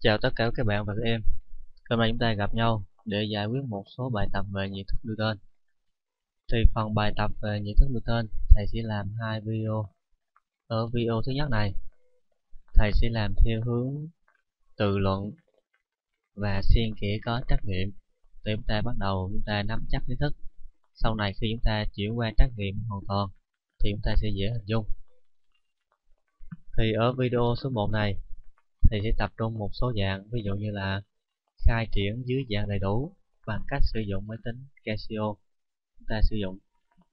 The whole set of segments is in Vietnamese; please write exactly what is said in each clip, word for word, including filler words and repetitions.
Chào tất cả các bạn và các em. Hôm nay chúng ta gặp nhau để giải quyết một số bài tập về nhị thức Newton. Thì phần bài tập về nhị thức Newton, thầy sẽ làm hai video. Ở video thứ nhất này, thầy sẽ làm theo hướng tự luận và xen kẽ có trắc nghiệm. Để chúng ta bắt đầu chúng ta nắm chắc kiến thức. Sau này khi chúng ta chuyển qua trắc nghiệm hoàn toàn thì chúng ta sẽ dễ hình dung. Thì ở video số một này, thầy sẽ tập trung một số dạng, ví dụ như là khai triển dưới dạng đầy đủ bằng cách sử dụng máy tính Casio. Chúng ta sử dụng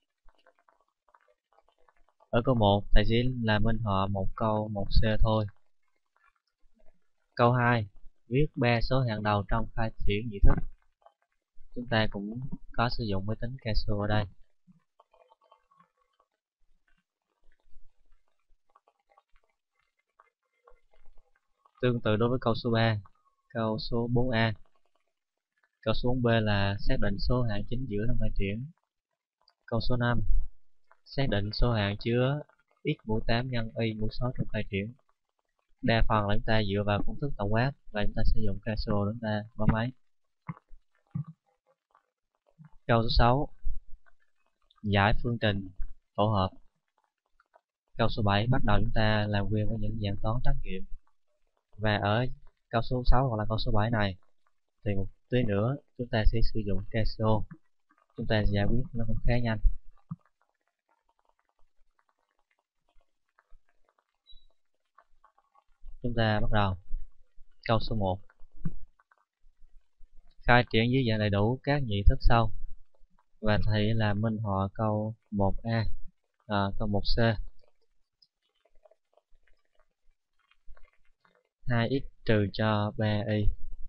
ở câu một, thầy sẽ làm minh họa một câu một C thôi. Câu hai, viết ba số hạng đầu trong khai triển nhị thức. Chúng ta cũng có sử dụng máy tính Casio ở đây. Tương tự đối với câu số ba, câu số bốn A. Câu số bốn B là xác định số hạng chính giữa trong khai triển. Câu số năm, xác định số hạng chứa x mũ tám nhân y mũ sáu trong khai triển. Đa phần là chúng ta dựa vào công thức tổng quát và chúng ta sử dụng Casio để chúng ta bấm máy. Câu số sáu, giải phương trình tổ hợp. Câu số bảy, bắt đầu chúng ta làm quen với những dạng toán trắc nghiệm. Và ở câu số sáu hoặc là câu số bảy này thì một tí nữa chúng ta sẽ sử dụng Casio. Chúng ta giải quyết nó cũng khá nhanh. Chúng ta bắt đầu. Câu số một, khai triển dưới dạng đầy đủ các nhị thức sau. Và thầy làm minh họa câu một A, à, câu một C. hai x trừ cho ba y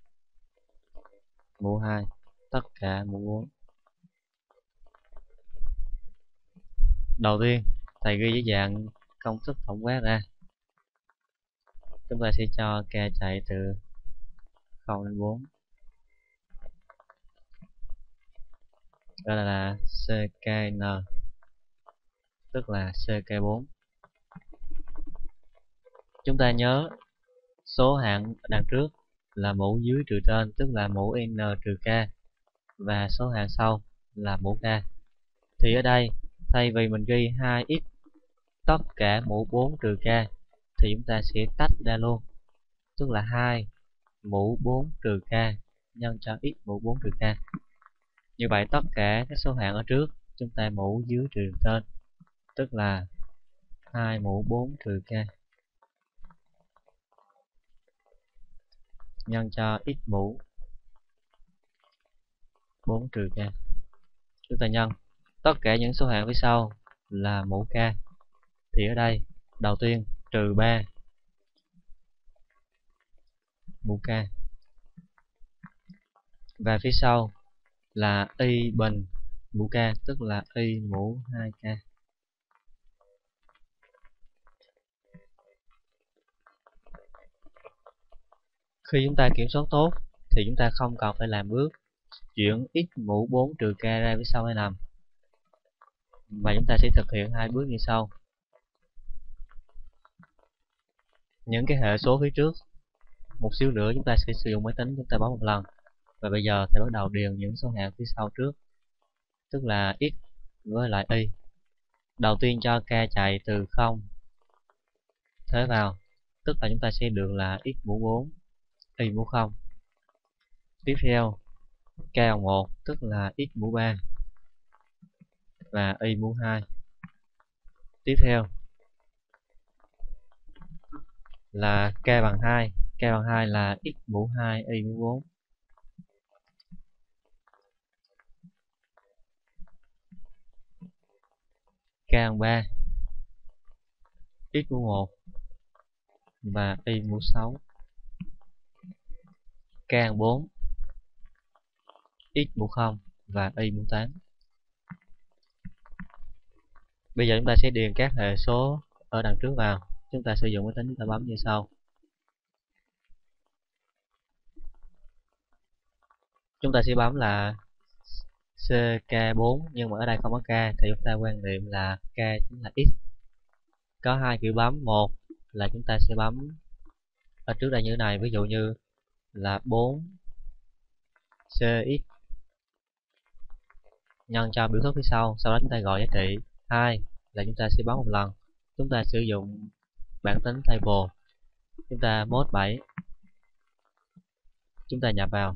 mũ hai tất cả mũ bốn. Đầu tiên, thầy ghi dưới dạng công thức tổng quát ra. Chúng ta sẽ cho k chạy từ không đến bốn. Đó là, là ckn, tức là ck bốn. Chúng ta nhớ số hạng đằng trước là mũ dưới trừ trên, tức là mũ n trừ k, và số hạng sau là mũ k. Thì ở đây thay vì mình ghi hai x tất cả mũ bốn trừ k thì chúng ta sẽ tách ra luôn, tức là hai mũ bốn trừ k nhân cho x mũ bốn trừ k. Như vậy tất cả các số hạng ở trước chúng ta mũ dưới trừ trên, tức là hai mũ bốn trừ k nhân cho x mũ bốn trừ k. Chúng ta nhân tất cả những số hạng phía sau là mũ k. Thì ở đây đầu tiên trừ ba mũ k, và phía sau là y bình mũ k, tức là y mũ hai k. Khi chúng ta kiểm soát tốt thì chúng ta không cần phải làm bước chuyển x mũ bốn trừ k ra phía sau hay nằm, mà chúng ta sẽ thực hiện hai bước như sau. Những cái hệ số phía trước, một xíu nữa chúng ta sẽ sử dụng máy tính chúng ta bấm một lần. Và bây giờ thì bắt đầu điền những số hạng phía sau trước, tức là x với lại y. Đầu tiên cho k chạy từ không thế vào, tức là chúng ta sẽ được là x mũ bốn, y mũ không. Tiếp theo k bằng một, tức là x mũ ba và y mũ hai. Tiếp theo là k bằng hai, k bằng hai là x mũ hai, y mũ bốn. K bằng ba, x mũ một và y mũ sáu. K bằng bốn, x mũ không và y mũ tám. Bây giờ chúng ta sẽ điền các hệ số ở đằng trước vào. Chúng ta sử dụng máy tính chúng ta bấm như sau. Chúng ta sẽ bấm là C K bốn, nhưng mà ở đây không có K thì chúng ta quan niệm là K chính là X. Có hai kiểu bấm. Một là chúng ta sẽ bấm ở trước đây như thế này, ví dụ như là bốn xê x nhân cho biểu thức phía sau, sau đó chúng ta gọi giá trị hai là chúng ta sẽ bấm một lần. Chúng ta sử dụng bảng tính table, chúng ta mode bảy, chúng ta nhập vào.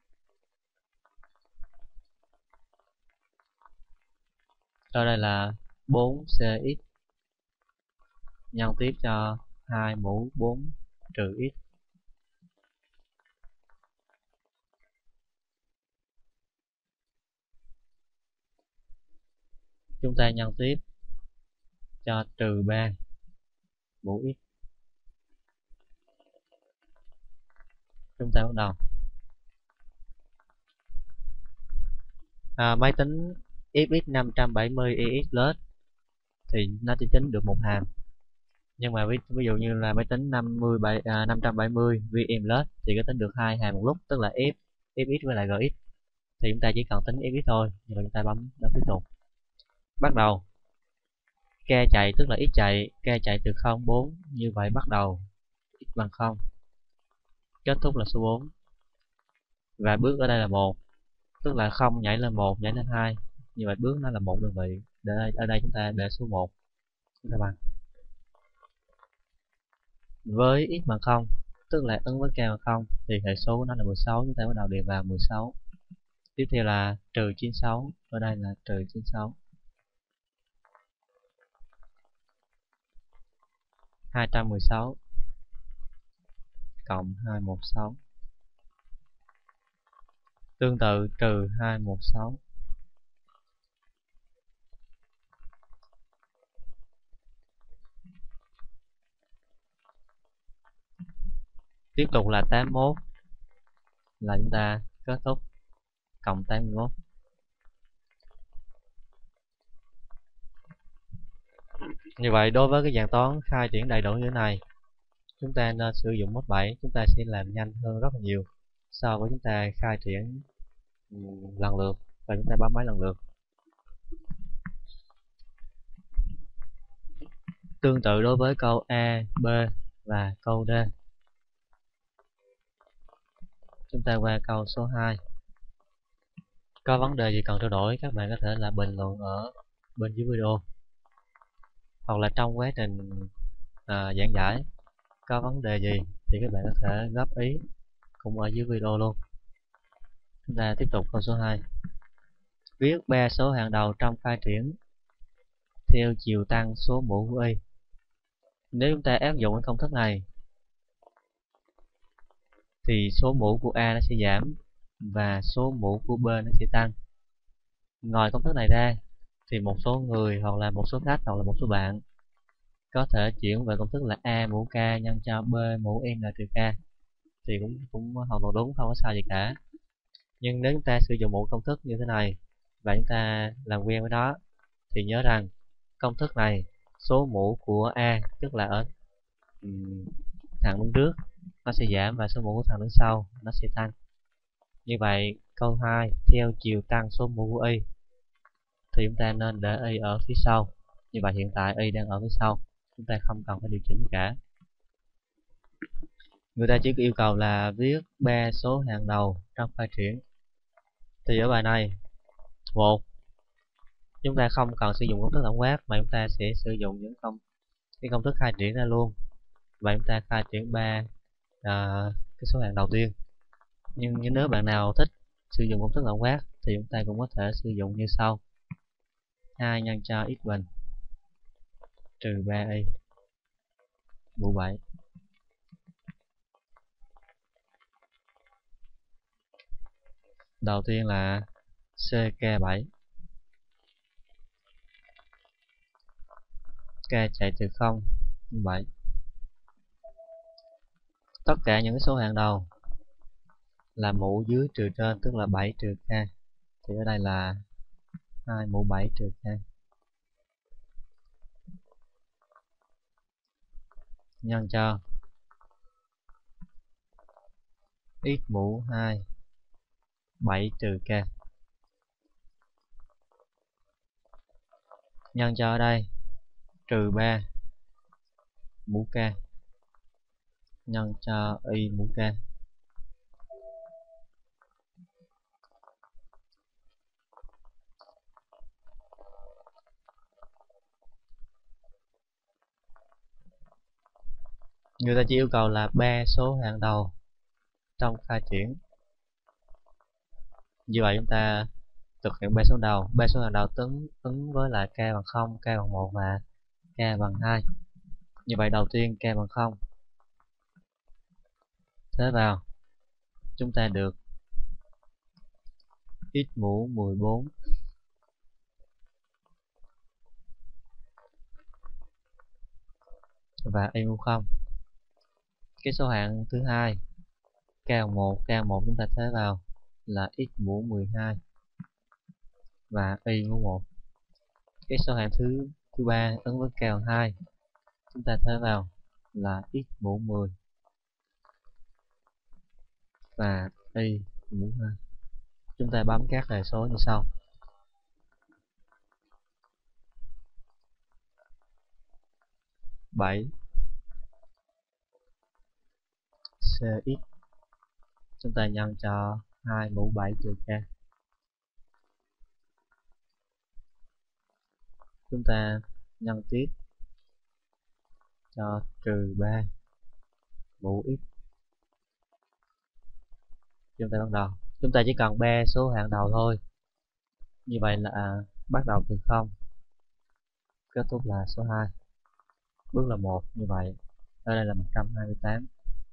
Sau đây là bốn xê x nhân tiếp cho hai mũ bốn trừ x. Chúng ta nhân tiếp cho trừ ba mũ x. Chúng ta bắt đầu. À, máy tính ép ích năm trăm bảy mươi e ích Plus thì nó chỉ tính được một hàm. Nhưng mà ví, ví dụ như là máy tính năm mươi bảy, à, năm trăm bảy mươi vê em Plus thì có tính được hai hàm một lúc, tức là F, ép ích với lại giê ích. Thì chúng ta chỉ cần tính ép ích thôi, nhưng mà chúng ta bấm bấm tiếp tục. Bắt đầu. K chạy tức là x chạy, K chạy từ không bốn, như vậy bắt đầu x bằng không. Kết thúc là số bốn. Và bước ở đây là một, tức là không nhảy lên một, nhảy lên hai. Như vậy bước nó là một đơn vị. Để đây, ở đây chúng ta để số một. Chúng ta bằng. Với x bằng không, tức là ứng với k bằng không, thì hệ số của nó là mười sáu, chúng ta bắt đầu điền vào mười sáu. Tiếp theo là trừ chín mươi sáu, ở đây là trừ chín mươi sáu. hai trăm mười sáu cộng hai trăm mười sáu. Tương tự trừ hai trăm mười sáu. Tiếp tục là tám mươi mốt, là chúng ta kết thúc cộng tám mươi mốt. Như vậy đối với cái dạng toán khai triển đầy đủ như thế này, chúng ta nên sử dụng mode bảy, chúng ta sẽ làm nhanh hơn rất là nhiều so với chúng ta khai triển lần lượt và chúng ta bấm máy lần lượt. Tương tự đối với câu A, B và câu D. Chúng ta qua câu số hai. Có vấn đề gì cần trao đổi, các bạn có thể là bình luận ở bên dưới video, hoặc là trong quá trình à, giảng giải có vấn đề gì thì các bạn có thể góp ý cũng ở dưới video luôn. Chúng ta tiếp tục câu số hai. Viết ba số hàng đầu trong khai triển theo chiều tăng số mũ của y. Nếu chúng ta áp dụng cái công thức này thì số mũ của A nó sẽ giảm và số mũ của B nó sẽ tăng. Ngoài công thức này ra thì một số người hoặc là một số khách hoặc là một số bạn có thể chuyển về công thức là A mũ K nhân cho B mũ N trừ K, thì cũng cũng hoàn toàn đúng, không có sai gì cả. Nhưng nếu chúng ta sử dụng một công thức như thế này và chúng ta làm quen với đó thì nhớ rằng công thức này số mũ của A, tức là ở um, thằng đứng trước, nó sẽ giảm và số mũ của thằng đứng sau nó sẽ tăng. Như vậy câu hai theo chiều tăng số mũ của y thì chúng ta nên để y ở phía sau. Như vậy hiện tại y đang ở phía sau, chúng ta không cần phải điều chỉnh gì cả. Người ta chỉ yêu cầu là viết ba số hàng đầu trong khai triển. Thì ở bài này, một, chúng ta không cần sử dụng công thức tổng quát mà chúng ta sẽ sử dụng những công cái công thức khai triển ra luôn. Và chúng ta khai triển ba à, cái số hàng đầu tiên. Nhưng nếu bạn nào thích sử dụng công thức tổng quát thì chúng ta cũng có thể sử dụng như sau: hai nhân cho x bình trừ ba y mũ bảy. Đầu tiên là C K bảy. K chạy từ không đến bảy. Tất cả những cái số hàng đầu là mũ dưới trừ trên, tức là bảy trừ K. Thì ở đây là hai mũ bảy trừ K. Nhân cho x mũ hai bảy trừ K. Nhân cho ở đây trừ ba mũ K nhân cho y mũ K. Người ta chỉ yêu cầu là ba số hàng đầu trong khai triển. Như vậy chúng ta thực hiện ba số đầu, ba số hàng đầu ứng ứng với là k bằng không, k bằng một và k bằng hai. Như vậy đầu tiên k bằng không. Thế vào chúng ta được x mũ mười bốn và y mũ không. Cái số hạng thứ hai k bằng một, k bằng một chúng ta thế vào là x mũ mười hai và y mũ một. Cái số hạng thứ thứ ba ứng với k bằng hai, chúng ta thế vào là x mũ mười và y mũ hai. Chúng ta bấm các hệ số như sau. bảy cx chúng ta nhân cho hai mũ bảy trừ k. Chúng ta nhân tiếp cho trừ ba mũ x. Chúng ta bắt đầu. Chúng ta chỉ cần ba số hạng đầu thôi. Như vậy là bắt đầu từ không, kết thúc là số hai. Bước là một, như vậy ở đây là một trăm hai mươi tám.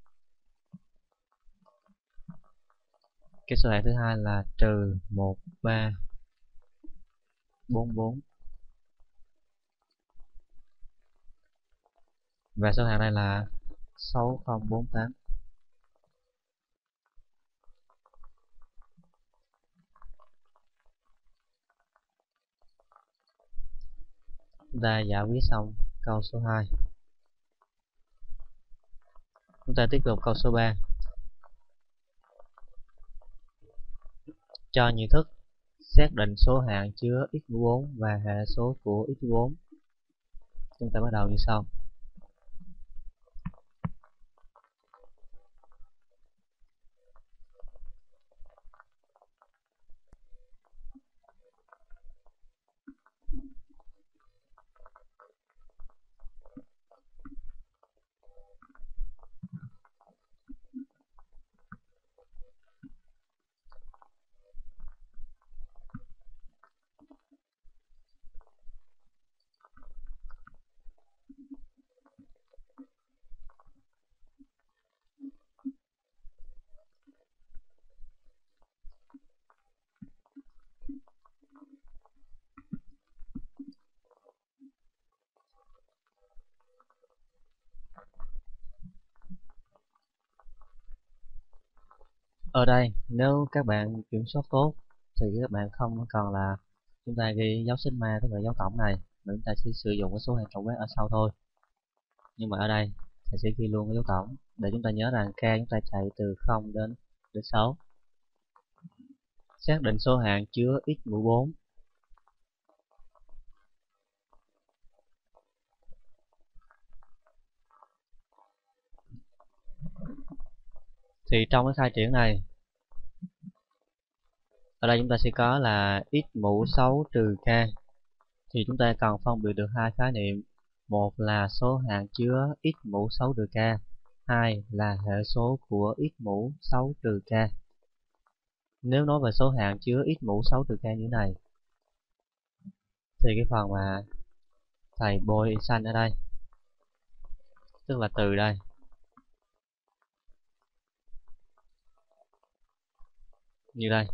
Cái số hạng thứ hai là trừ một ba bốn bốn. Và số hạng này là sáu không bốn tám. Chúng ta giải quyết xong câu số hai. Chúng ta tiếp tục câu số ba. Cho nhị thức xác định số hạng chứa x mũ bốn và hệ số của x mũ bốn. Chúng ta bắt đầu như sau. Ở đây nếu các bạn kiểm soát tốt thì các bạn không còn là chúng ta ghi dấu sigma tức là dấu tổng này, mà chúng ta sẽ sử dụng cái số hạng tổng quát ở sau thôi. Nhưng mà ở đây thầy sẽ ghi luôn cái dấu tổng để chúng ta nhớ rằng k chúng ta chạy từ không đến đến sáu. Xác định số hạng chứa x mũ bốn. Thì trong cái khai triển này, ở đây chúng ta sẽ có là x mũ sáu trừ k. Thì chúng ta cần phân biệt được hai khái niệm. Một là số hạng chứa x mũ sáu trừ k, hai là hệ số của x mũ sáu trừ k. Nếu nói về số hạng chứa x mũ sáu trừ k như thế này, thì cái phần mà thầy bôi xanh ở đây, tức là từ đây như đây,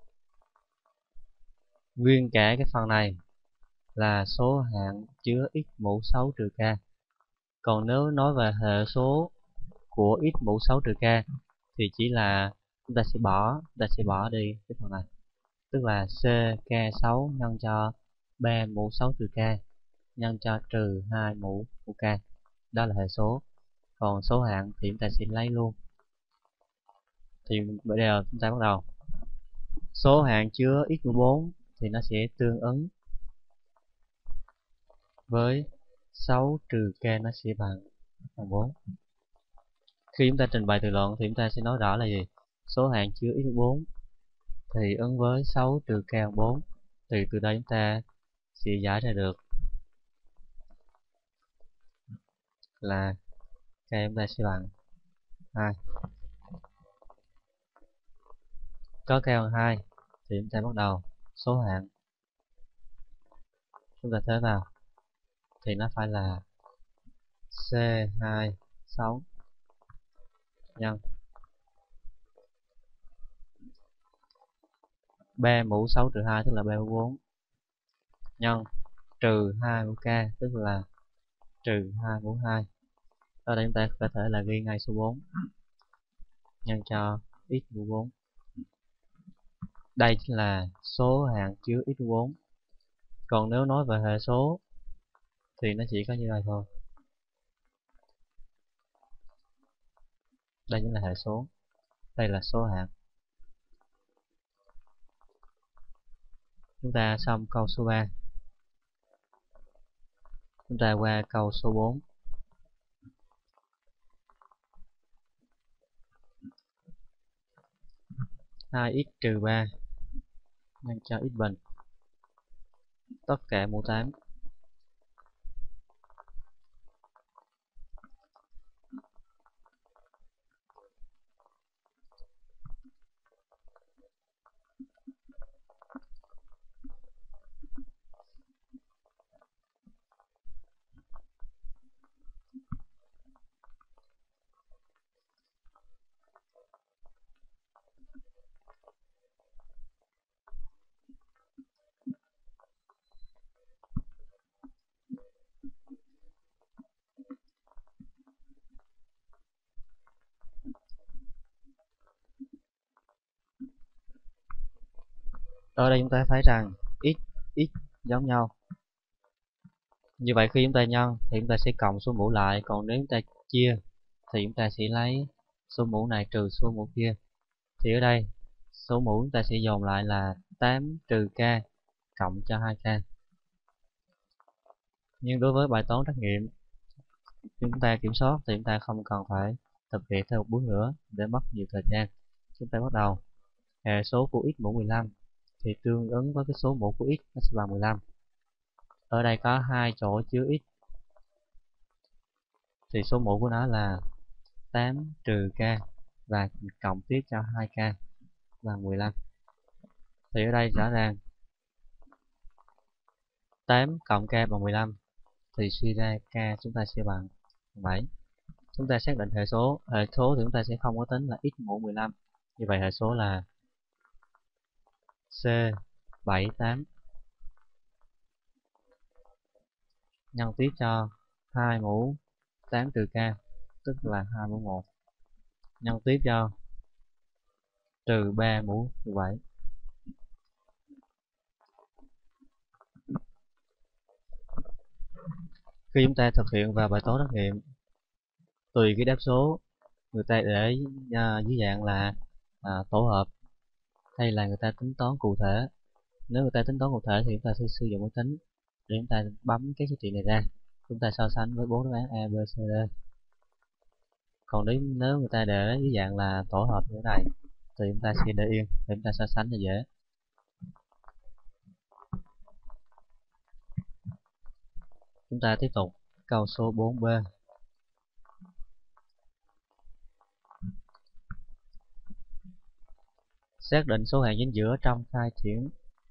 nguyên cả cái phần này là số hạng chứa x mũ sáu trừ k. Còn nếu nói về hệ số của x mũ sáu trừ k thì chỉ là chúng ta sẽ bỏ chúng ta sẽ bỏ đi cái phần này, tức là c k sáu nhân cho ba mũ sáu trừ k nhân cho trừ hai mũ của k. Đó là hệ số. Còn số hạng thì chúng ta sẽ lấy luôn. Thì bây giờ chúng ta bắt đầu. Số hạng chứa x mũ bốn thì nó sẽ tương ứng với sáu trừ k, nó sẽ bằng bằng bốn. Khi chúng ta trình bày từ luận thì chúng ta sẽ nói rõ là gì? Số hạng chứa x bốn thì ứng với sáu trừ k bằng bốn. Thì từ đây chúng ta sẽ giải ra được là k chúng ta sẽ bằng hai. Có k bằng hai thì chúng ta bắt đầu số hạng. Chúng ta thế vào thì nó phải là c hai sáu nhân b mũ sáu trừ hai tức là b mũ bốn nhân trừ hai mũ k tức là trừ hai mũ hai. Ở đây chúng ta có thể là ghi ngay số bốn nhân cho x mũ bốn. Đây chính là số hạng chứa x mũ bốn. Còn nếu nói về hệ số thì nó chỉ có như vậy thôi. Đây chính là hệ số. Đây là số hạng. Chúng ta xong câu số ba. Chúng ta qua câu số bốn. hai x trừ ba nhân cho x bình tất cả mũ tám. Ở đây chúng ta thấy rằng x, x giống nhau. Như vậy khi chúng ta nhân thì chúng ta sẽ cộng số mũ lại, còn nếu chúng ta chia thì chúng ta sẽ lấy số mũ này trừ số mũ kia. Thì ở đây số mũ chúng ta sẽ dồn lại là tám trừ k cộng cho hai k. Nhưng đối với bài toán trắc nghiệm chúng ta kiểm soát thì chúng ta không cần phải thực hiện theo một bước nữa để mất nhiều thời gian. Chúng ta bắt đầu hệ số của x mũ mười lăm thì tương ứng với cái số mũ của x nó sẽ bằng mười lăm. Ở đây có hai chỗ chứa x thì số mũ của nó là tám trừ k và cộng tiếp cho hai k bằng mười lăm. Thì ở đây rõ ràng tám cộng k bằng mười lăm thì suy ra k chúng ta sẽ bằng bảy. Chúng ta xác định hệ số. Hệ số thì chúng ta sẽ không có tính là x mũ mười lăm. Như vậy hệ số là c bảy tám nhân tiếp cho hai mũ tám trừ k tức là hai mũ một nhân tiếp cho trừ ba mũ mười bảy. Khi chúng ta thực hiện vào bài toán trắc nghiệm, tùy cái đáp số người ta để uh, dưới dạng là uh, tổ hợp hay là người ta tính toán cụ thể. Nếu người ta tính toán cụ thể thì chúng ta sẽ sử dụng máy tính để chúng ta bấm cái giá trị này ra, chúng ta so sánh với bốn đáp án A, B, C, D. Còn nếu nếu người ta để dưới dạng là tổ hợp như thế này thì chúng ta sẽ để yên để chúng ta so sánh cho dễ. Chúng ta tiếp tục câu số bốn B. Xác định số hạng chính giữa trong khai triển.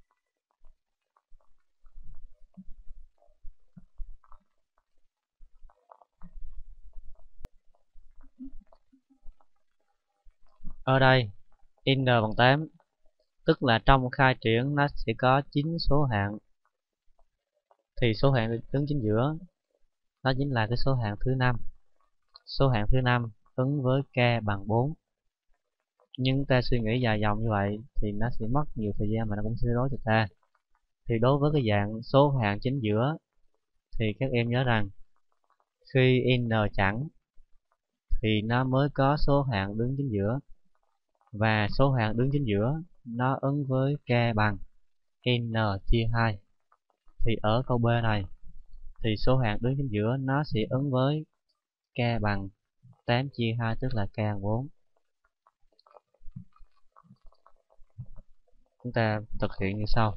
Ở đây n bằng tám, tức là trong khai triển nó sẽ có chín số hạng. Thì số hạng đứng chính giữa đó chính là cái số hạng thứ năm. Số hạng thứ năm ứng với k bằng bốn. Nhưng ta suy nghĩ dài dòng như vậy thì nó sẽ mất nhiều thời gian mà nó cũng sẽ rối cho ta. Thì đối với cái dạng số hạng chính giữa thì các em nhớ rằng khi n chẵn thì nó mới có số hạng đứng chính giữa, và số hạng đứng chính giữa nó ứng với k bằng n chia hai. Thì ở câu B này thì số hạng đứng chính giữa nó sẽ ứng với k bằng tám chia hai tức là k bằng bốn. Chúng ta thực hiện như sau.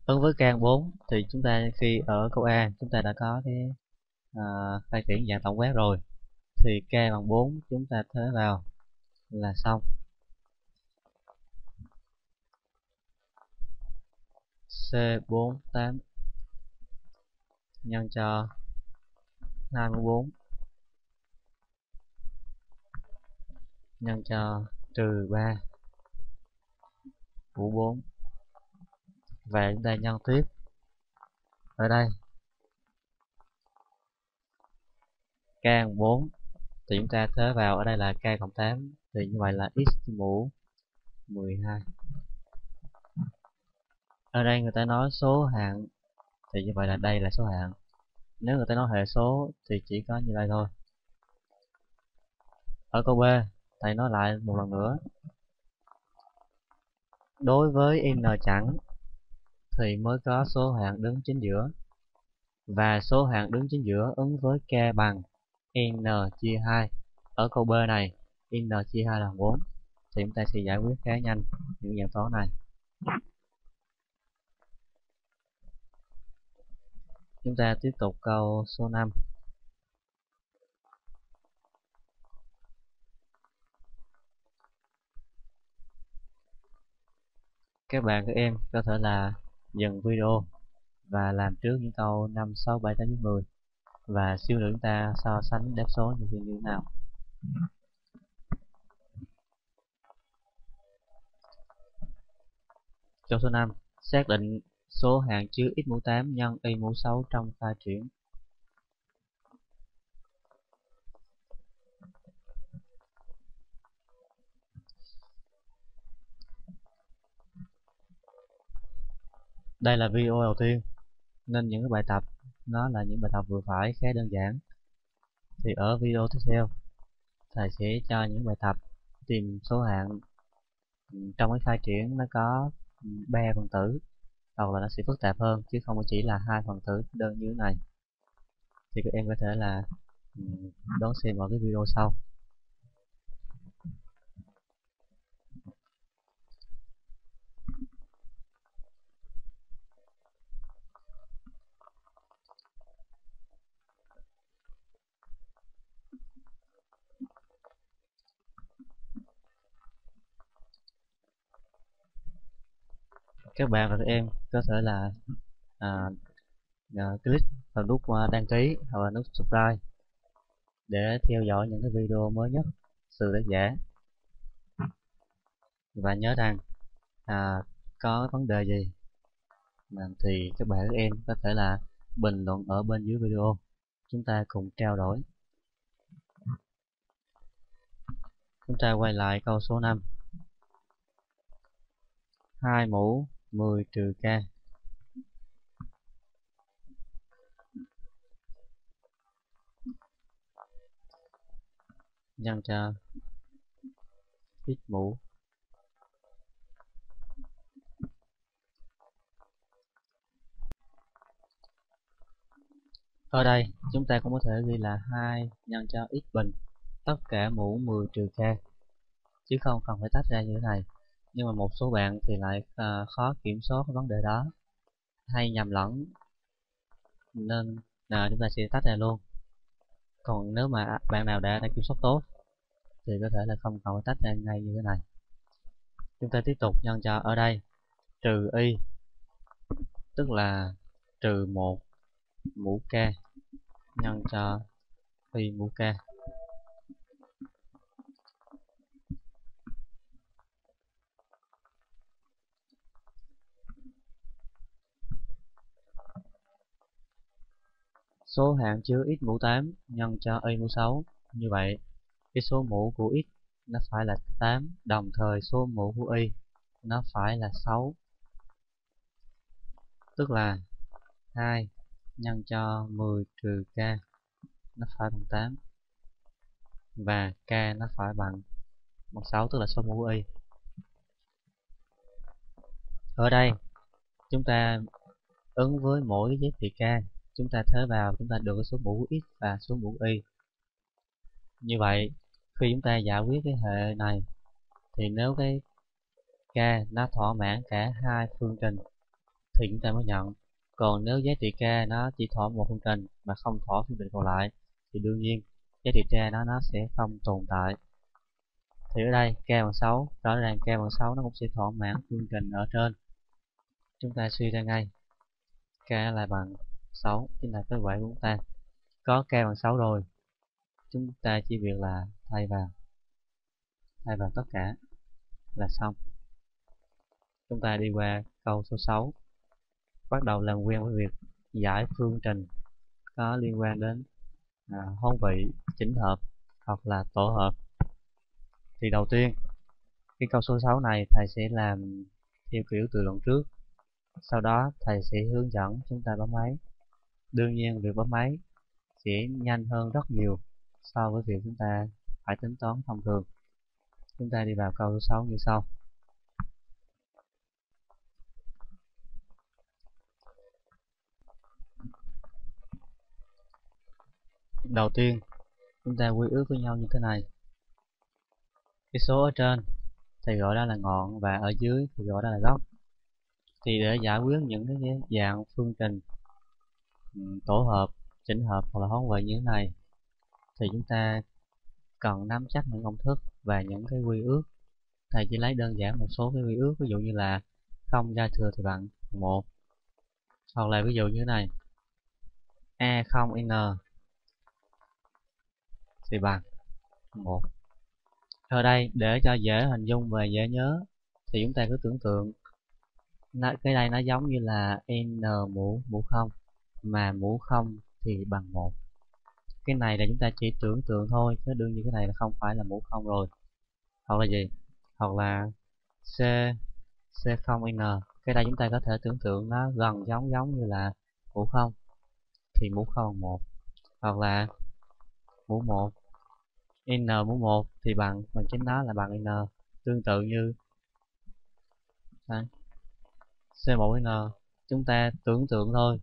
Ứng với k bằng bốn thì chúng ta khi ở câu A chúng ta đã có cái à, khai triển dạng tổng quát rồi, thì k bằng bốn chúng ta thế vào là xong. C bốn mươi tám nhân cho hai mươi bốn nhân cho trừ ba của bốn, và chúng ta nhân tiếp ở đây k bằng bốn thì chúng ta thế vào ở đây là k cộng tám, thì như vậy là x mũ mười hai. Ở đây người ta nói số hạng thì như vậy là đây là số hạng. Nếu người ta nói hệ số thì chỉ có như đây thôi. Ở câu B thầy nói lại một lần nữa, đối với n chẵn thì mới có số hạng đứng chính giữa, và số hạng đứng chính giữa ứng với k bằng n chia hai. Ở câu B này n chia hai là bốn, thì chúng ta sẽ giải quyết khá nhanh những dạng toán này. Chúng ta tiếp tục câu số năm. Các bạn các em có thể là dừng video và làm trước những câu năm, sáu, bảy, tám, chín, mười, và siêu nữa chúng ta so sánh đáp số như thế nào. Câu số năm, xác định số hạng chứa x mũ tám nhân y mũ sáu trong khai triển. Đây là video đầu tiên nên những cái bài tập nó là những bài tập vừa phải, khá đơn giản. Thì ở video tiếp theo thầy sẽ cho những bài tập tìm số hạng trong cái khai triển nó có ba phần tử, hoặc là nó sẽ phức tạp hơn chứ không chỉ là hai phần tử đơn như thế này. Thì các em có thể là đón xem vào cái video sau. Các bạn và các em có thể là à, à, click vào nút đăng ký hoặc là nút subscribe để theo dõi những cái video mới nhất từ tác giả. Và nhớ rằng à, có vấn đề gì thì các bạn các em có thể là bình luận ở bên dưới video, chúng ta cùng trao đổi. Chúng ta quay lại câu số năm. hai mũ mười trừ k nhân cho x mũ. Ở đây chúng ta cũng có thể ghi là hai nhân cho x bình tất cả mũ mười trừ k, chứ không cần phải tách ra như thế này. Nhưng mà một số bạn thì lại à, khó kiểm soát cái vấn đề đó, hay nhầm lẫn, nên là chúng ta sẽ tách ra luôn. Còn nếu mà bạn nào đã, đã kiểm soát tốt thì có thể là không cần phải tách ra ngay như thế này. Chúng ta tiếp tục nhân cho ở đây trừ y, tức là trừ một mũ k nhân cho y mũ k. Số hạng chứa x mũ tám nhân cho y mũ sáu. Như vậy cái số mũ của x nó phải là tám, đồng thời số mũ của y nó phải là sáu, tức là hai nhân cho mười trừ k nó phải bằng tám, và k nó phải bằng bằng sáu, tức là số mũ của y. Ở đây chúng ta ứng với mỗi cái giá trị k, chúng ta thế vào chúng ta được cái số mũ của x và số mũ của y. Như vậy khi chúng ta giải quyết cái hệ này thì nếu cái k nó thỏa mãn cả hai phương trình thì chúng ta mới nhận. Còn nếu giá trị k nó chỉ thỏa một phương trình mà không thỏa phương trình còn lại thì đương nhiên giá trị k nó nó sẽ không tồn tại. Thì ở đây k bằng sáu, rõ ràng k bằng sáu nó cũng sẽ thỏa mãn phương trình ở trên. Chúng ta suy ra ngay k là bằng sáu, chính là kết quả của chúng ta. Có k bằng sáu rồi, chúng ta chỉ việc là thay vào thay vào tất cả là xong. Chúng ta đi qua câu số sáu, bắt đầu làm quen với việc giải phương trình có liên quan đến à, hoán vị, chỉnh hợp hoặc là tổ hợp. Thì đầu tiên, cái câu số sáu này thầy sẽ làm theo kiểu tự luận trước, sau đó thầy sẽ hướng dẫn chúng ta bấm máy. Đương nhiên việc bấm máy sẽ nhanh hơn rất nhiều so với việc chúng ta phải tính toán thông thường. Chúng ta đi vào câu số sáu như sau. Đầu tiên, chúng ta quy ước với nhau như thế này. Cái số ở trên thì gọi đó là ngọn và ở dưới thì gọi đó là gốc. Thì để giải quyết những cái dạng phương trình tổ hợp, chỉnh hợp hoặc là hoán vị như thế này thì chúng ta cần nắm chắc những công thức và những cái quy ước. Thầy chỉ lấy đơn giản một số cái quy ước, ví dụ như là không gia thừa thì bằng một, hoặc là ví dụ như thế này, a không n thì bằng một. Ở đây để cho dễ hình dung và dễ nhớ thì chúng ta cứ tưởng tượng cái đây nó giống như là n mũ mũ không, mà mũ không thì bằng một. Cái này là chúng ta chỉ tưởng tượng thôi, chứ đương nhiên cái này là không phải là mũ không rồi. Hoặc là gì? Hoặc là c c không n, cái đây chúng ta có thể tưởng tượng nó gần giống giống như là mũ không thì mũ không bằng một. Hoặc là mũ một, n mũ một thì bằng bằng chính nó là bằng n. Tương tự như đây, c một n, chúng ta tưởng tượng thôi,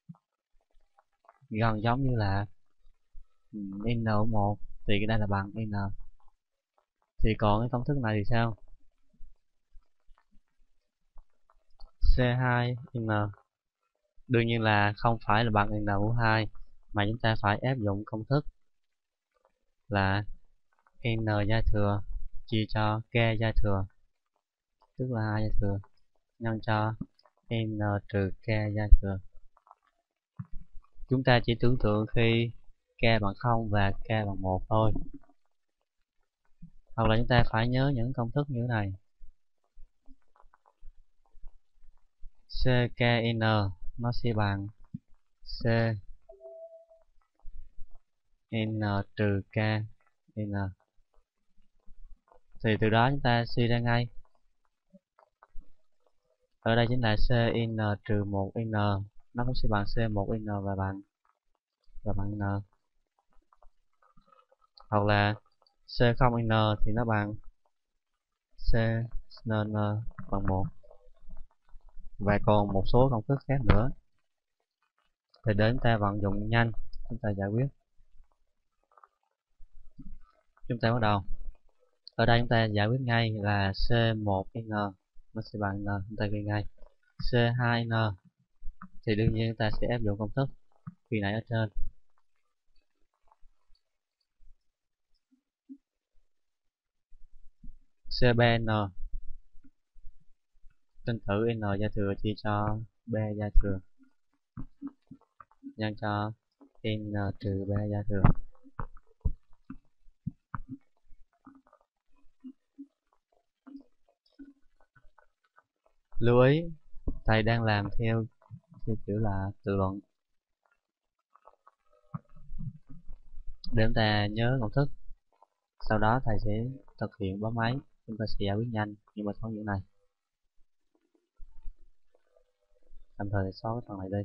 gần giống như là n mũ một thì cái đây là bằng n. Thì còn cái công thức này thì sao? c hai n đương nhiên là không phải là bằng n mũ hai, mà chúng ta phải áp dụng công thức là n gia thừa chia cho k gia thừa, tức là hai gia thừa nhân cho n trừ k gia thừa. Chúng ta chỉ tưởng tượng khi k bằng không và k bằng một thôi. Hoặc là chúng ta phải nhớ những công thức như thế này. ckn nó sẽ bằng c n trừ k n. Thì từ đó chúng ta suy ra ngay. Ở đây chính là c n trừ một n, nó cũng sẽ bằng c một n và bằng và bằng n. Hoặc là c không n thì nó bằng c n bằng một. Và còn một số công thức khác nữa. Thì để chúng ta vận dụng nhanh, chúng ta giải quyết. Chúng ta bắt đầu. Ở đây chúng ta giải quyết ngay là c một n nó sẽ bằng n, chúng ta ghi ngay. c hai n thì đương nhiên chúng ta sẽ áp dụng công thức khi nãy ở trên. c ba n tinh thử n gia thừa chia cho b gia thừa nhân cho n trừ b gia thừa. Lưu ý, thầy đang làm theo theo kiểu là tự luận để chúng ta nhớ công thức. Sau đó thầy sẽ thực hiện bấm máy, chúng ta sẽ giải quyết nhanh nhưng mà thoáng những này. Tạm thời thì xóa cái phần này đi.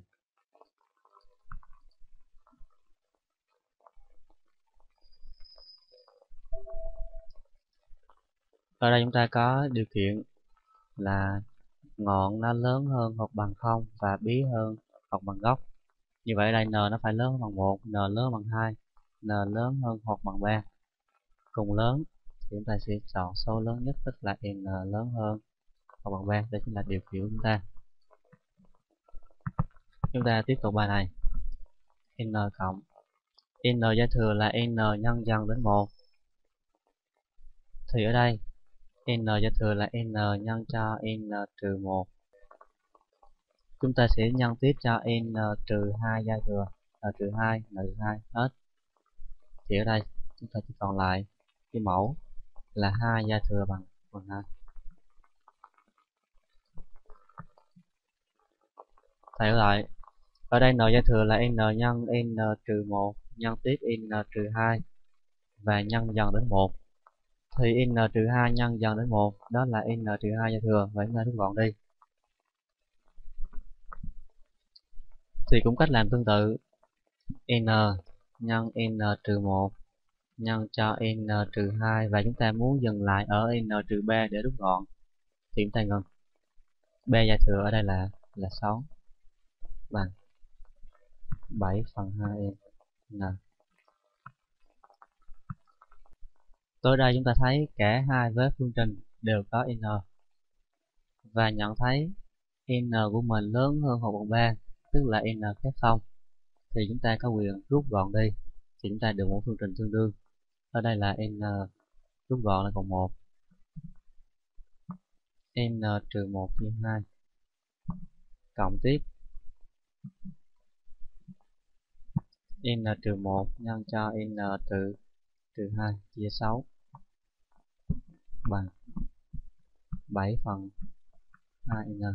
Ở đây chúng ta có điều kiện là ngọn nó lớn hơn hoặc bằng không và bí hơn hoặc bằng gốc. Như vậy ở đây n nó phải lớn hơn bằng một, n lớn bằng hai, n lớn hơn hoặc bằng ba. Cùng lớn thì chúng ta sẽ chọn số lớn nhất, tức là n lớn hơn hoặc bằng ba. Đây chính là điều kiện của chúng ta. Chúng ta tiếp tục bài này. N cộng n giá thừa là n nhân dần đến một. Thì ở đây n giá thừa là n nhân cho n trừ một. Chúng ta sẽ nhân tiếp cho n trừ hai giá thừa là trừ hai, n trừ hai hết. Thì ở đây chúng ta chỉ còn lại cái mẫu là hai giá thừa bằng bằng hai. Thầy lại ở đây n giá thừa là n nhân n trừ một nhân tiếp n trừ hai và nhân dần đến một. Thì n trừ hai nhân dần đến một đó là n trừ hai giá thừa, vậy chúng ta rút gọn đi. Thì cũng cách làm tương tự, n nhân n trừ một nhân cho n trừ hai và chúng ta muốn dừng lại ở n trừ ba để rút gọn thì chúng ta ngừng. B giá thừa ở đây là là sáu bằng bảy phần hai n. Tới đây chúng ta thấy cả hai vế phương trình đều có n và nhận thấy n của mình lớn hơn hoặc bằng ba, tức là n khác không, thì chúng ta có quyền rút gọn đi thì chúng ta được một phương trình tương đương. Ở đây là n rút gọn là còn một, n trừ một chia hai cộng tiếp n trừ một nhân cho n trừ trừ hai chia sáu bằng bảy phần hai n.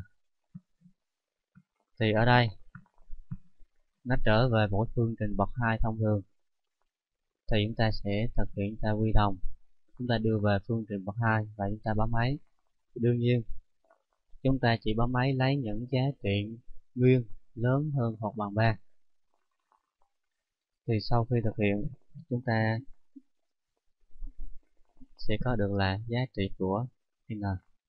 Thì ở đây nó trở về mỗi phương trình bậc hai thông thường, thì chúng ta sẽ thực hiện ta quy đồng, chúng ta đưa về phương trình bậc hai và chúng ta bấm máy. Đương nhiên chúng ta chỉ bấm máy lấy những giá trị nguyên lớn hơn hoặc bằng ba. Thì sau khi thực hiện chúng ta sẽ có được là giá trị của n.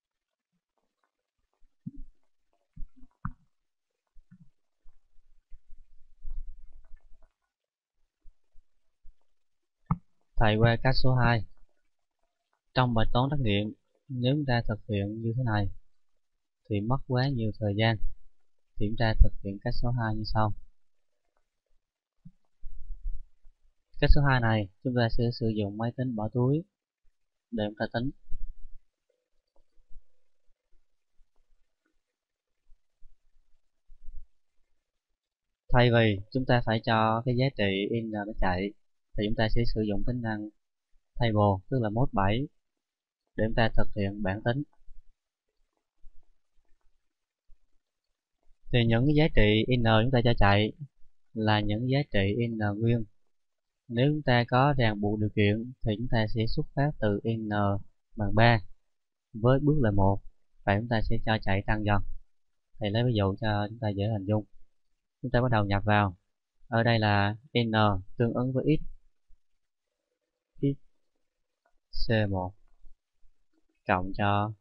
Thầy qua cách số hai. Trong bài toán trắc nghiệm, nếu chúng ta thực hiện như thế này thì mất quá nhiều thời gian, thì chúng ta thực hiện cách số hai như sau. Cách số hai này chúng ta sẽ sử dụng máy tính bỏ túi để chúng ta tính. Thay vì chúng ta phải cho cái giá trị in nó chạy thì chúng ta sẽ sử dụng tính năng table, tức là mode bảy để chúng ta thực hiện bảng tính. Thì những cái giá trị in chúng ta cho chạy là những giá trị in nguyên. Nếu chúng ta có ràng buộc điều kiện thì chúng ta sẽ xuất phát từ n bằng ba với bước là một và chúng ta sẽ cho chạy tăng dần. Thầy lấy ví dụ cho chúng ta dễ hình dung. Chúng ta bắt đầu nhập vào. Ở đây là n tương ứng với x, x c một cộng cho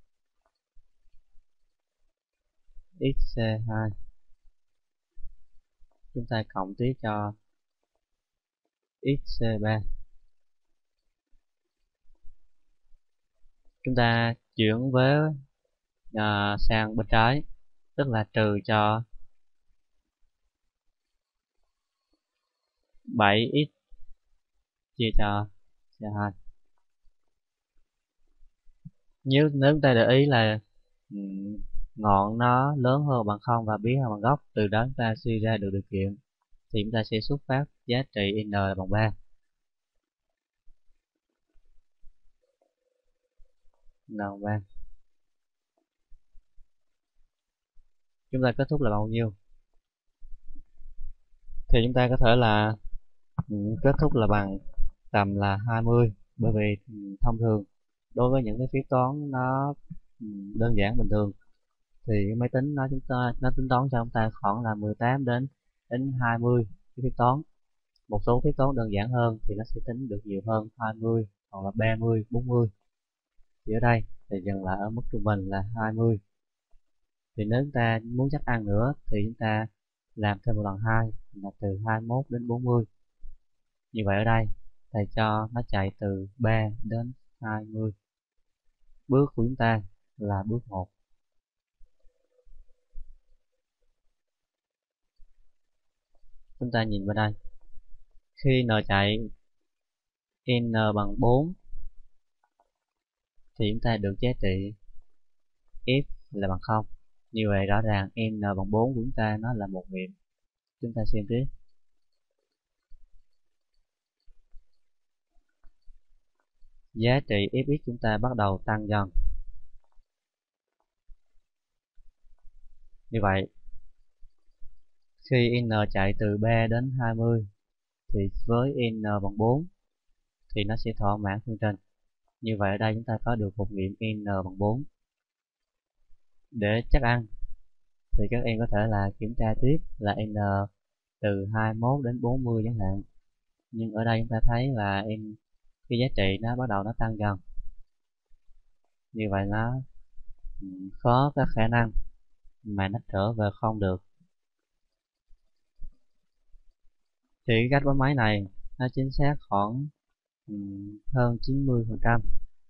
x c hai. Chúng ta cộng tiếp cho x c ba. Chúng ta chuyển với à, sang bên trái, tức là trừ cho bảy x chia cho c hai. Nếu, nếu chúng ta để ý là um, ngọn nó lớn hơn bằng không và bí hơn bằng góc, từ đó chúng ta suy ra được điều kiện thì chúng ta sẽ xuất phát giá trị n là bằng ba. N bằng ba. Chúng ta kết thúc là bao nhiêu? Thì chúng ta có thể là um, kết thúc là bằng tầm là hai mươi, bởi vì um, thông thường đối với những cái phép toán nó um, đơn giản bình thường thì máy tính nó chúng ta nó tính toán cho chúng ta khoảng là mười tám đến đến hai mươi cái phép toán. Một số phép toán đơn giản hơn thì nó sẽ tính được nhiều hơn, hai mươi hoặc là ba mươi, bốn mươi. Thì ở đây thì dừng lại ở mức trung bình là hai mươi. Thì nếu chúng ta muốn chắc ăn nữa thì chúng ta làm thêm một lần hai là từ hai mươi mốt đến bốn mươi. Như vậy ở đây thầy cho nó chạy từ ba đến hai mươi. Bước của chúng ta là bước một. chúng ta nhìn vào đây. Khi n chạy n bằng bốn thì chúng ta được giá trị f là bằng không. Như vậy rõ ràng n bằng bốn của chúng ta nó là một nghiệm. Chúng ta xem tiếp. Giá trị fx chúng ta bắt đầu tăng dần. Như vậy, khi n chạy từ ba đến hai mươi thì với n bằng bốn thì nó sẽ thỏa mãn phương trình. Như vậy ở đây chúng ta có được một nghiệm n bằng bốn. Để chắc ăn thì các em có thể là kiểm tra tiếp là n từ hai mươi mốt đến bốn mươi chẳng hạn. Nhưng ở đây chúng ta thấy là n cái giá trị nó bắt đầu nó tăng dần. Như vậy nó có các khả năng mà nó trở về không được. Thì cái cách bấm máy này nó chính xác khoảng um, hơn chín mươi phần trăm.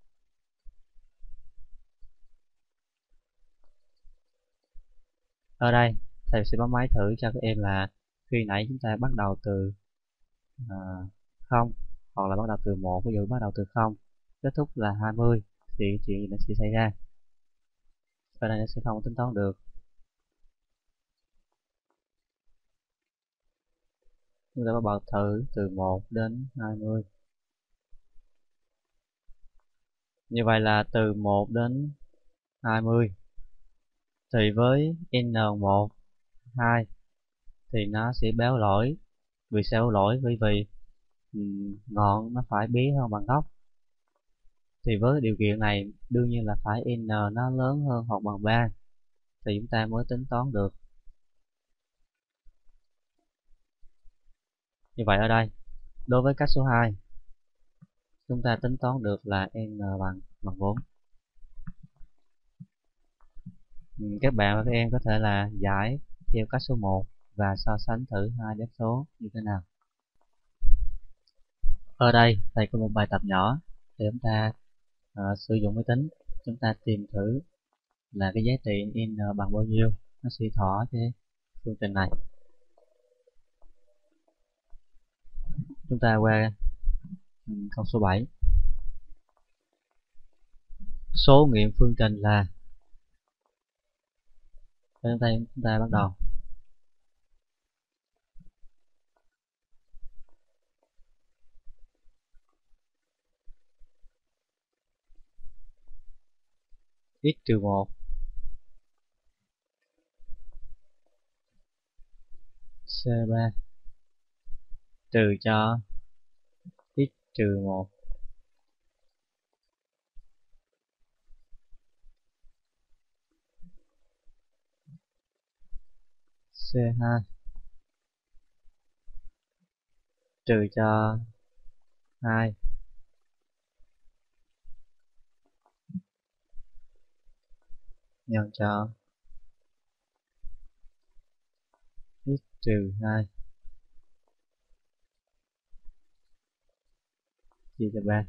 Ở đây thầy sẽ bấm máy thử cho các em là khi nãy chúng ta bắt đầu từ uh, không hoặc là bắt đầu từ một, ví dụ bắt đầu từ không kết thúc là hai mươi thì chuyện gì nó sẽ xảy ra. Ở đây nó sẽ không tính toán được. Chúng ta bắt đầu thử từ một đến hai mươi. Như vậy là từ một đến hai mươi thì với n một, hai thì nó sẽ báo lỗi. Vì sao báo lỗi? Bởi vì um, ngọn nó phải bé hơn bằng góc. Thì với điều kiện này đương nhiên là phải n nó lớn hơn hoặc bằng ba thì chúng ta mới tính toán được. Như vậy ở đây đối với cách số hai chúng ta tính toán được là n bằng bằng bốn. Các bạn và các em có thể là giải theo cách số một và so sánh thử hai đáp số như thế nào. Ở đây thầy có một bài tập nhỏ để chúng ta uh, sử dụng máy tính, chúng ta tìm thử là cái giá trị n bằng bao nhiêu nó sẽ thỏa cái phương trình này. Chúng ta qua um, câu số bảy. Số nghiệm phương trình là, chúng ta, chúng ta bắt đầu. X trừ một C ba trừ cho x trừ một C hai trừ cho hai nhân cho x trừ hai chia cho ba.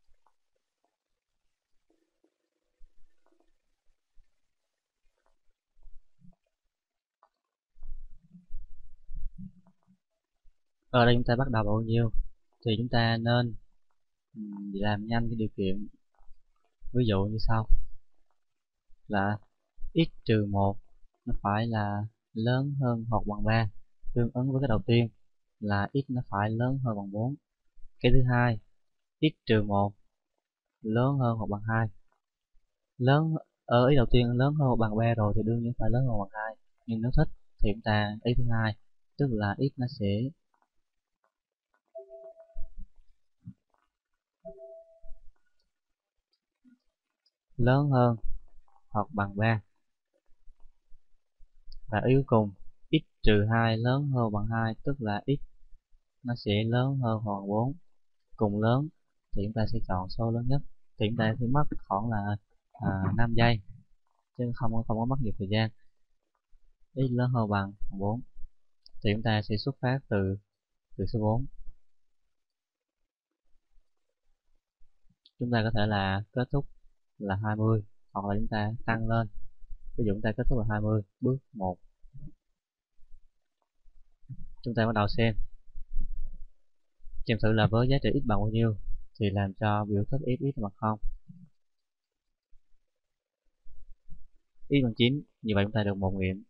Ở đây chúng ta bắt đầu bao nhiêu thì chúng ta nên làm nhanh cái điều kiện. Ví dụ như sau là x trừ một nó phải là lớn hơn hoặc bằng ba, tương ứng với cái đầu tiên là x nó phải lớn hơn bằng bốn. Cái thứ hai x trừ một lớn hơn hoặc bằng hai. Lớn ở ý đầu tiên lớn hơn hoặc bằng ba rồi thì đương nhiên phải lớn hơn hoặc bằng hai. Nhưng nếu thích thì chúng ta ý thứ hai, tức là x nó sẽ lớn hơn hoặc bằng ba. Và ý cuối cùng x trừ hai lớn hơn bằng hai, tức là x nó sẽ lớn hơn hoặc bằng bốn. Cùng lớn thì chúng ta sẽ chọn số lớn nhất. Thì chúng ta sẽ mất khoảng là à, năm giây chứ không không có mất nhiều thời gian. X lớn hơn bằng bốn thì chúng ta sẽ xuất phát từ từ số bốn. Chúng ta có thể là kết thúc là hai mươi hoặc là chúng ta tăng lên. Ví dụ chúng ta kết thúc là hai mươi, bước một. Chúng ta bắt đầu xem. Xem thử là với giá trị x bằng bao nhiêu thì làm cho biểu thức fx bằng không. X bằng chín, như vậy chúng ta được một nghiệm.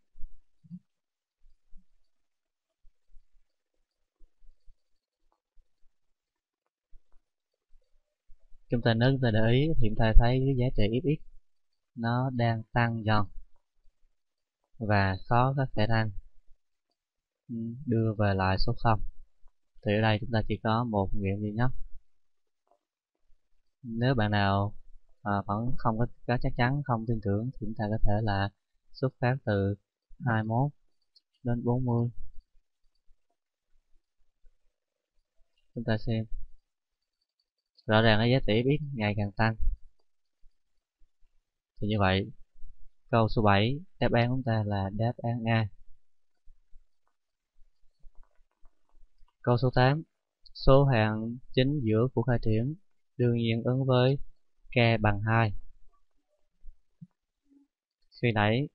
Chúng ta nếu chúng ta để ý thì chúng ta thấy cái giá trị fx nó đang tăng dần và có các khả năng đưa về lại số không. Thì ở đây chúng ta chỉ có một nghiệm duy nhất. Nếu bạn nào à, vẫn không có, có chắc chắn, không tin tưởng thì chúng ta có thể là xuất phát từ hai mươi mốt đến bốn mươi. Chúng ta xem. Rõ ràng cái giá trị fx ngày càng tăng. Thì như vậy, câu số bảy, đáp án của chúng ta là đáp án A. Câu số tám, số hạng chính giữa của khai triển đương nhiên ứng với k bằng hai. Khi nãy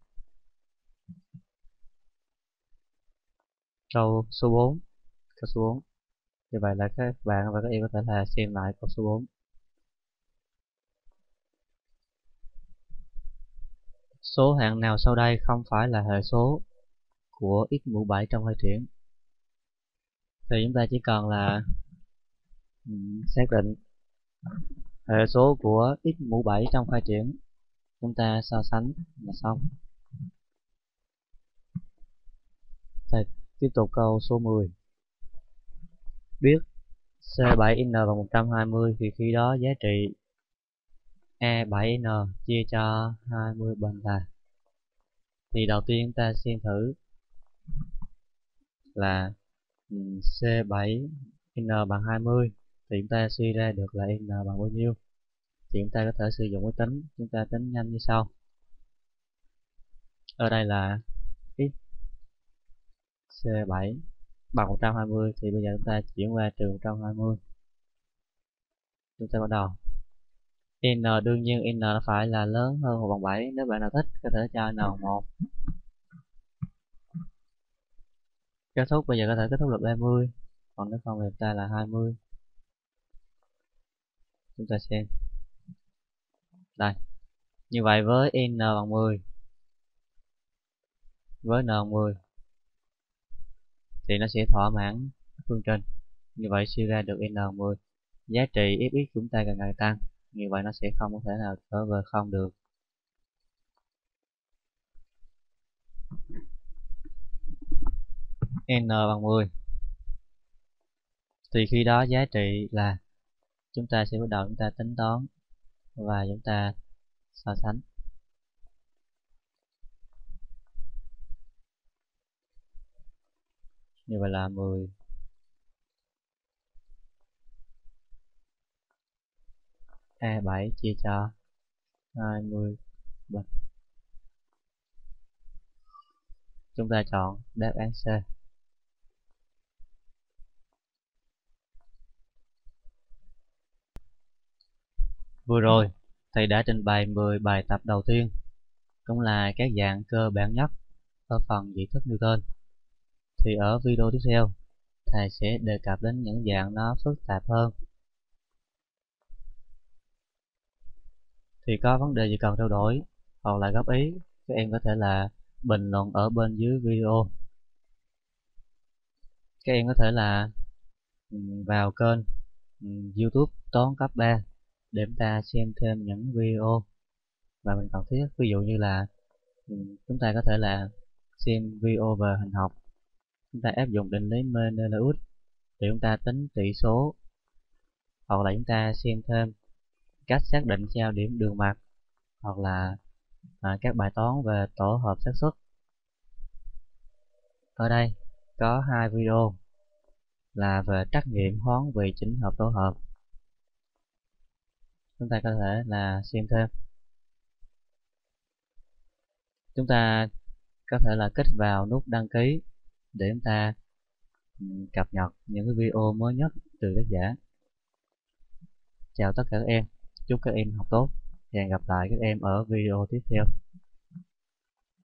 câu số bốn, câu số bốn. Như vậy là các bạn và các em có thể là xem lại câu số bốn. Số hạng nào sau đây không phải là hệ số của x mũ bảy trong khai triển? Thì chúng ta chỉ cần là um, xác định hệ số của x mũ bảy trong khai triển, chúng ta so sánh là xong. Thì tiếp tục câu số mười. Biết C bảy N bằng một trăm hai mươi thì khi đó giá trị E bảy N chia cho hai mươi bằng là. Thì đầu tiên chúng ta xem thử là C bảy N bằng hai mươi thì chúng ta suy ra được là N bằng bao nhiêu. Thì chúng ta có thể sử dụng máy tính, chúng ta tính nhanh như sau. Ở đây là x C bảy bằng một trăm hai mươi thì bây giờ chúng ta chuyển qua trừ một trăm hai mươi. Chúng ta bắt đầu. N đương nhiên N nó phải là lớn hơn một bằng bảy. Nếu bạn nào thích có thể cho N bằng một. Kết thúc bây giờ có thể kết thúc được ba mươi, còn nếu không thì ta là hai mươi. Chúng ta xem. Đây. Như vậy với N bằng mười, với N bằng mười thì nó sẽ thỏa mãn phương trình. Như vậy suy ra được N bằng mười. Giá trị fx chúng ta càng ngày tăng, như vậy nó sẽ không có thể nào trở về không được. N bằng mười thì khi đó giá trị là chúng ta sẽ bắt đầu chúng ta tính toán và chúng ta so sánh. Như vậy là mười E bảy chia cho hai mươi bằng. Chúng ta chọn đáp án C. Vừa rồi thầy đã trình bày mười bài tập đầu tiên, cũng là các dạng cơ bản nhất ở phần dị thức Newton. Thì ở video tiếp theo thầy sẽ đề cập đến những dạng nó phức tạp hơn. Thì có vấn đề gì cần trao đổi hoặc là góp ý, các em có thể là bình luận ở bên dưới video. Các em có thể là vào kênh YouTube Toán cấp ba để chúng ta xem thêm những video mà mình cần thiết. Ví dụ như là chúng ta có thể là xem video về hình học, chúng ta áp dụng định lý Menelaus để chúng ta tính tỷ số, hoặc là chúng ta xem thêm cách xác định trao điểm đường mặt, hoặc là à, các bài toán về tổ hợp xác suất. Ở đây có hai video là về trắc nghiệm hoán vị chỉnh hợp tổ hợp, chúng ta có thể là xem thêm. Chúng ta có thể là kích vào nút đăng ký để chúng ta cập nhật những cái video mới nhất từ tác giả. Chào tất cả các em, chúc các em học tốt và hẹn gặp lại các em ở video tiếp theo.